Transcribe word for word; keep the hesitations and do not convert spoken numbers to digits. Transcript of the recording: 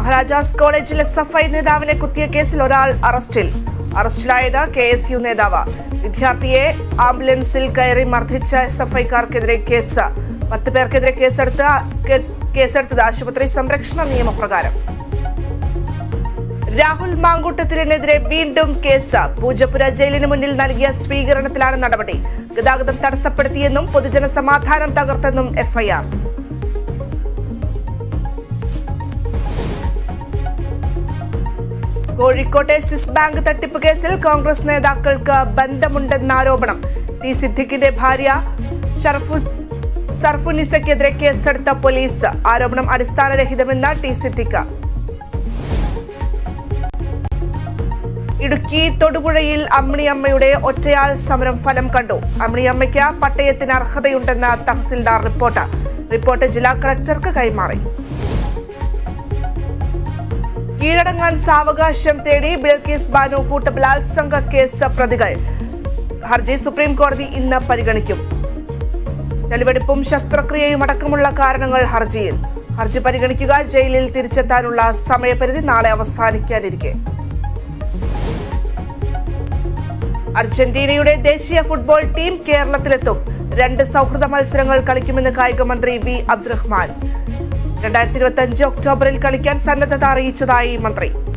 മഹാരാജാസ് കോളേജിൽ S F I നേതാവിനെ കുത്തിയ കേസിൽ ഒരാൾ അറസ്റ്റിൽ അറസ്റ്റിലായത് കെ എസ് യു നേതാവ്. വിദ്യാർത്ഥിയെ ആംബുലൻസിൽ കയറി മർദ്ദിച്ച എസ് എഫ് ഐക്കാർക്കെതിരെ കേസ്. പത്ത് പേർക്കെതിരെ കേസെടുത്ത കേസെടുത്തത് ആശുപത്രി സംരക്ഷണ നിയമപ്രകാരം. രാഹുൽ മാങ്കൂട്ടത്തിനെതിരെ വീണ്ടും കേസ്. പൂജപ്പുര ജയിലിന് മുന്നിൽ നൽകിയ സ്വീകരണത്തിലാണ് നടപടി. ഗതാഗതം തടസ്സപ്പെടുത്തിയെന്നും പൊതുജന സമാധാനം തകർത്തെന്നും എഫ്ഐആർ. കോഴിക്കോട്ടെ സ്വിസ് ബാങ്ക് തട്ടിപ്പ് കേസിൽ കോൺഗ്രസ് നേതാക്കൾക്ക് ബന്ധമുണ്ടെന്ന ആരോപണം. ടി സിദ്ദിഖിന്റെ ഭാര്യ സർഫുനിസയ്ക്കെതിരെ കേസെടുത്ത പോലീസ്. ആരോപണം അടിസ്ഥാനരഹിതമെന്ന് ടി സിദ്ദിഖ്. ഇടുക്കി തൊടുപുഴയിൽ അമ്മിണിയമ്മയുടെ ഒറ്റയാൾ സമരം ഫലം കണ്ടു. അമ്മിണിയമ്മയ്ക്ക് പട്ടയത്തിന് അർഹതയുണ്ടെന്ന് തഹസിൽദാർ റിപ്പോർട്ട് റിപ്പോർട്ട് ജില്ലാ കളക്ടർക്ക് കൈമാറി. കീഴടങ്ങാൻ സാവകാശം തേടി ബിൽക്കിസ് ബാനു കൂട്ടബലാത്സംഗ കേസ് പ്രതികൾ. ഹർജി സുപ്രീം കോടതി ഇന്ന് പരിഗണിക്കും. തെളിവെടുപ്പും ശസ്ത്രക്രിയയും അടക്കമുള്ള കാരണങ്ങൾ ഹർജിയിൽ. ഹർജി പരിഗണിക്കുക. ജയിലിൽ തിരിച്ചെത്താനുള്ള സമയപരിധി നാളെ അവസാനിക്കാനിരിക്കെ. അർജന്റീനയുടെ ദേശീയ ഫുട്ബോൾ ടീം കേരളത്തിലെത്തും. രണ്ട് സൗഹൃദ മത്സരങ്ങൾ കളിക്കുമെന്ന് കായിക മന്ത്രി വി അബ്ദുറഹ്മാൻ. രണ്ടായിരത്തി ഇരുപത്തി അഞ്ച് ഒക്ടോബറിൽ കളിക്കാൻ സന്നദ്ധത അറിയിച്ചതായി മന്ത്രി.